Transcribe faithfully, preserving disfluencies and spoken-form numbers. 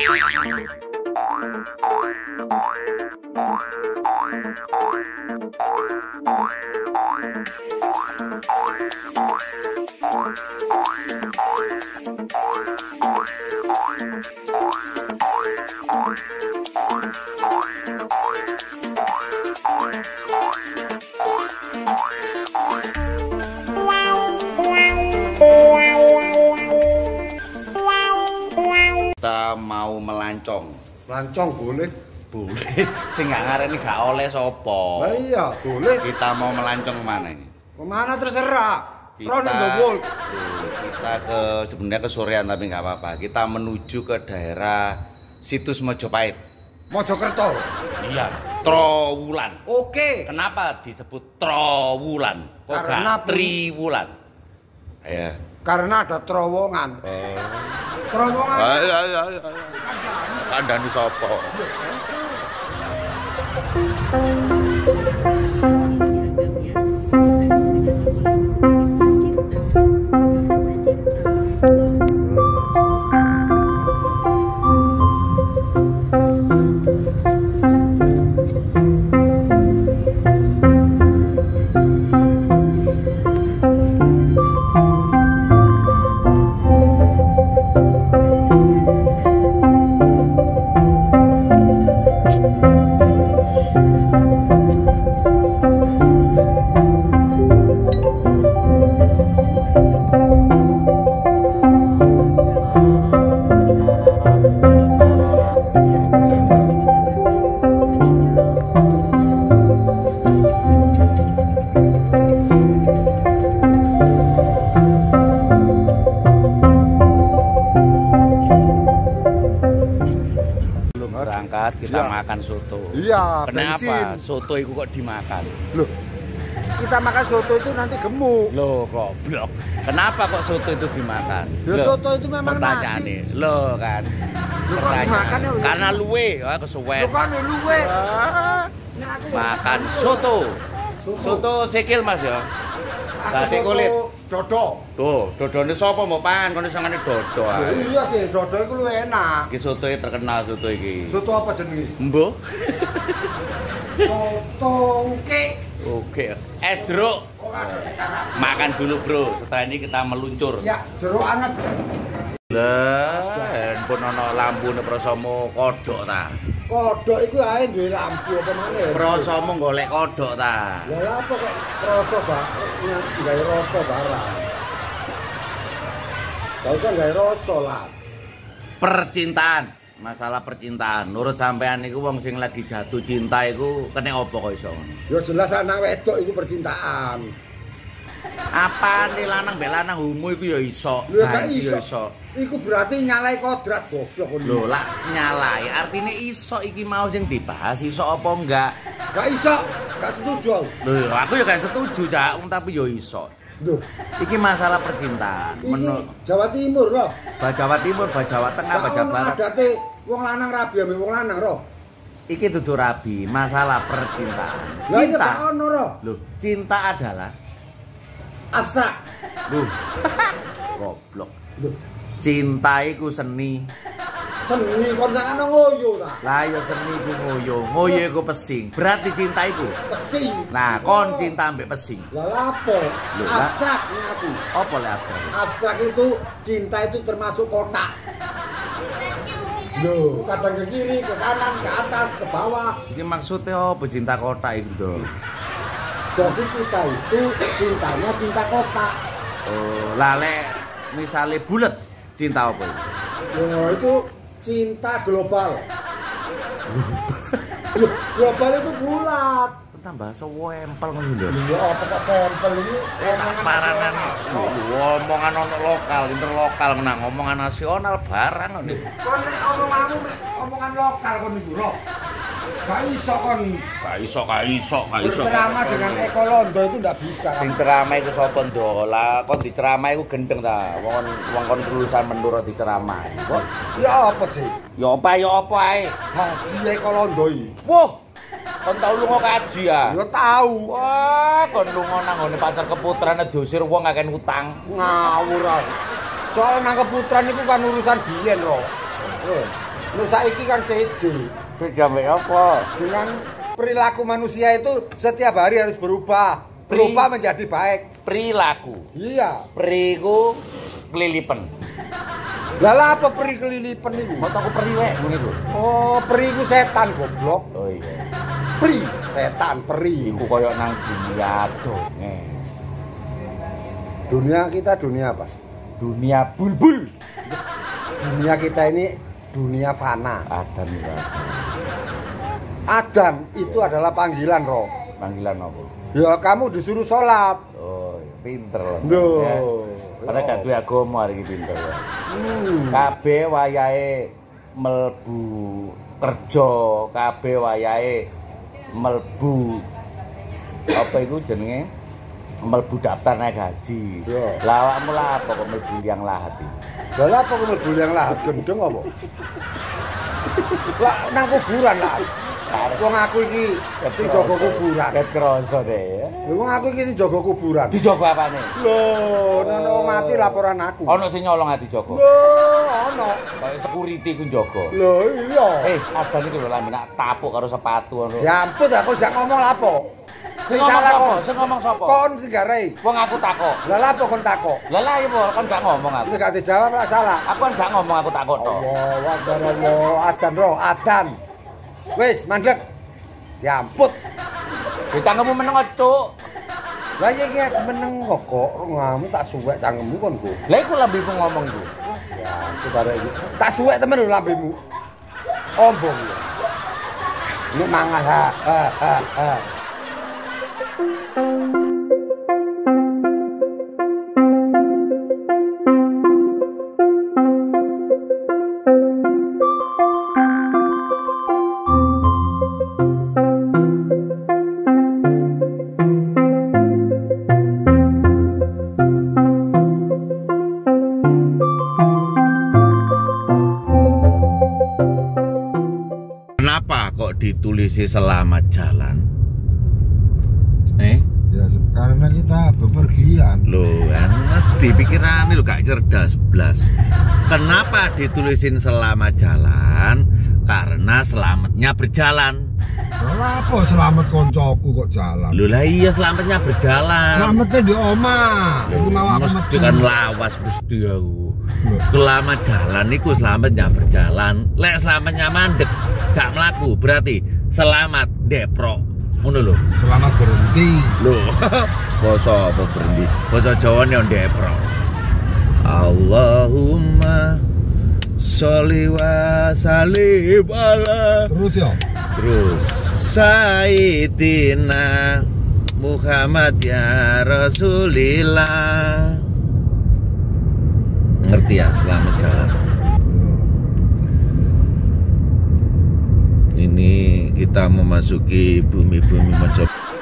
Kita mau melancong. Melancong boleh. Boleh. Sing gak ngareni gak oleh sapa? Lah iya, boleh. Kita mau melancong mana ini? Kemana terserah. Kita, kita ke sebenarnya ke Sorean tapi nggak apa-apa. Kita menuju ke daerah situs Mojopahit. Mojokerto. Iya. Trowulan. Oke. Kenapa disebut Trowulan? Kok Karena gak Triwulan? Ya. Karena ada terowongan. Oh. Terowongan. Ayo ayo ayo. Kandhani sapa? Kita ya. Makan soto. Iya, kenapa bensin. Soto itu kok dimakan? Loh, kita makan soto itu nanti gemuk. Loh, goblok. Kenapa kok soto itu dimakan? Ya loh, soto itu memang nasi. Loh kan. Loh, kok dimakan ya? Karena luwe, ya kesuwen. Loh kan luwe. Ah, makan soto. Soto, soto sikil Mas ya. Dadi kulit. Dodo. Tuh, dodone sapa mau pangan kono sangane dodo ae. Iya sih, dodo iku luwih enak. Iki soto terkenal soto iki. Soto apa jenenge? Mbok. Soto oke. Oke. Es jeruk. Makan dulu, Bro. Setelah ini kita meluncur. Ya, jeruk anget. Lah, handphone ana lampune prasamu kodhok ta. Kodhok iku ae duwe lampu apa maneh. Prasamu golek kodhok ta. Lah apa kok rasa bak gawe rasa barang. Gak usah gawe rasa lah. Percintaan, masalah percintaan. Menurut sampean iku wong sing lagi jatuh cinta iku kena apa kok iso? Ya jelas anak wedok iku percintaan. Apa nih lanang mbek lanang homo iku ya iso. Lho gak iso. iso. Iku berarti nyalai kodrat goblok ngono. Lho lah nyalai, artinya iso iki mau sing dibahas iso apa enggak? Gak iso, gak setuju. Lho aku ya gak setuju, Cak, tapi ya iso. Lho, iki masalah percintaan. Menu Jawa Timur loh. Ba Jawa Timur, ba Jawa Tengah, ba Jawa Barat. Adate wong lanang rabi ambek wong lanang roh. Iki dudu rabi, masalah percintaan. Cinta. Lah ono roh. Lho, cinta adalah abstrak. Duh. Goblok. Duh. Cinta iku seni. Seni kon sak ana ngoyo ta. Lah ya seni iku ngoyo, ngoyo iku pesing. Berarti cinta iku pesing. Nah, kon cinta ambek pesing. Lah lapo? Abstrak aku. Apa le abstrak? Abstrak itu cinta itu termasuk kotak. Loh, kadang ke kiri, ke kanan, ke atas, ke bawah. Iki maksudnya apa cinta kotak itu, Dol? Jadi kita itu cintanya cinta kotak. Oh, lale misalnya bulat cinta apa itu? Ya itu cinta global. Global itu bulat. Tambah sewempel ngono lho. Ya apa kok sampel ini enak paranan. Omongan ono lokal, interlokal menang omongan nasional barang ngono. Kon nek omonganmu omongan lokal kon niku lho. Gak iso kon. Gak iso, gak iso, gak iso. Ceramah dengan Eko Londo itu ndak bisa. Sing ceramah iku sapa ndola? Kon diceramah iku gendeng ta. Wong wong kon lulusan Menduro diceramah. Kok ya apa sih? Ya apa ya apa ae. Haji Eko Londo iki. Wah. Kon tau lunga kaji ya? Ya tau. Wah, kon lunga nang ngone pasar keputrane dosir wong akeh utang. Ngawur ah. Soal nang keputran iku kan urusan biyen lho. Lu saiki kan seje. Beda mbek apa? Dengan perilaku manusia itu setiap hari harus berubah. Berubah Pri- menjadi baik. Perilaku. Iya. Periku kelilipen. Lah apa peri kelilipen niku? Mau aku peri wek ngene iku. Oh, peri ku setan goblok. Oh iya. Peri, setan, peri. Iku koyo nang dunia dongeng. Dunia kita dunia apa? Dunia bulbul. Dunia kita ini dunia fana. Adam ya. Adam itu adalah panggilan roh. Panggilan apa? Ya kamu disuruh sholat. Oh, pinter loh. Duh. Ya. Padahal gak duwe agama hari iki pinter ya. Hmm. Kabeh wayahe melbu kerja, kabeh wayahe melbu apa iku jenenge? Melbu daftar naik haji. Yo. Lah awakmu lah apa kok melbu liang lahat iki? Lah apa kamu buliang lahat gendeng apa? Lah nang kuburan lah. Wong aku iki sing jaga kuburan. Ket kroso deh ya. Wong aku iki sing jaga kuburan. Dijogo apane? Lho, nono mati laporan aku. Ono sing nyolong ati jogo. Lho, ono. Kayak security ku njogo. Lho, iya. Eh, adan iki lho lambe nak tapuk karo sepatu ngono. Ya ampun aku jak ngomong lapo. Sing ngomong sapa? Sing ngomong sapa? Kon sing garai. Wong aku takok. Lah lapo kon takok? Lah lah ya kon gak ngomong aku. Nek gak dijawab lah salah. Aku kan gak ngomong aku takok to. Allah, Akbar Allah, adan roh, adan. Wis, mandek. Diamput. Ya cangkemmu meneng cuk. Lah iya iki aku meneng kok, ngamu tak suwek cangkemmu kon ku. Lah iku lambemu ngomong iku. Ya, aku barek iki. Tak suwek temen lho lambemu. Ombong. Ini mangan ha ha ha. ha. Kenapa kok ditulisi selamat jalan? Eh? Ya karena kita bepergian. Loh, kan mesti pikiran lu gak cerdas blas. Kenapa ditulisin selamat jalan? Karena selamatnya berjalan. Lah apa selamat koncoku kok jalan? Loh lah iya selamatnya berjalan. Selamatnya di omah. Iki mau aku Mesti metu. kan lawas mesti aku. Selamat jalan iku selamatnya berjalan. Lek selamatnya mandek gak melaku berarti selamat depro. Ngono lho. Selamat berhenti. Lho, basa apa berhenti? Basa Jawane yo depro. Allahumma sholli wa sallim ala. Terus ya. Terus Sayyidina Muhammad ya Rasulillah. Ngerti ya, selamat jalan. Ini kita memasuki bumi-bumi Mojokerto.